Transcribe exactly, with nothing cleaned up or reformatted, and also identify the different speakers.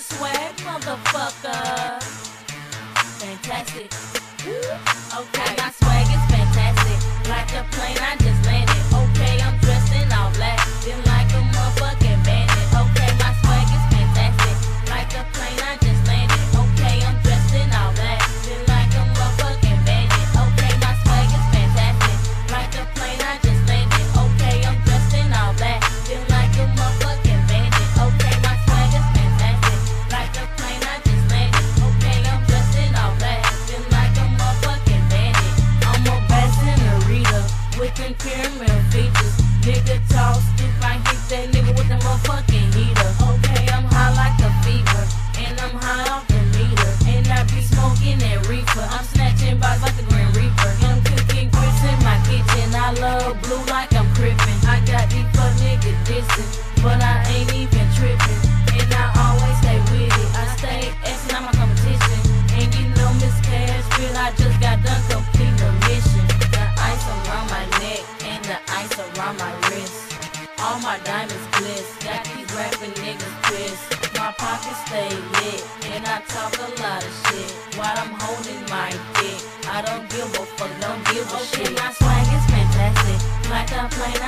Speaker 1: swag, motherfucker. Fantastic. Okay, my swag is fantastic. Like a plane, I just landed. Okay, I'm dressed in all black. Feel like a motherfucking bandit. Okay, my swag is fantastic. Like a plane, I just landed. Okay, I'm dressed in all black. Feel like a motherfucking bandit. Okay, my swag is fantastic. Like a plane, I just landed. Okay, I'm dressed in all black. Feel like a motherfucking bandit. Okay, my swag is fantastic. Like a plane, I just landed. Okay, I'm dressed in all black. Feel like a motherfucking bandit. I'm a bad senorita with them pyramid features. Nigga tall, stoop, I hit that nigga with the motherfucking heater. Okay, I'm high like a fever, and I'm high off the meter. And I be smoking that reefer. I'm snatching bodies like the Grim Reaper. I'm cooking grits in my kitchen. I love blue like I'm crippin'. I got these fuck niggas dissing, but I ain't even trippin'. And I always stay with it. I stay asking out my competition. And you know Miss Cashville, I just got done completing the mission. The ice around my neck and the ice around my wrist. All my diamonds gliss, got these rapping niggas pissed. My pockets stay lit, and I talk a lot of shit while I'm holding my dick. I don't give a fuck, don't give a shit. My swag is fantastic, like a plane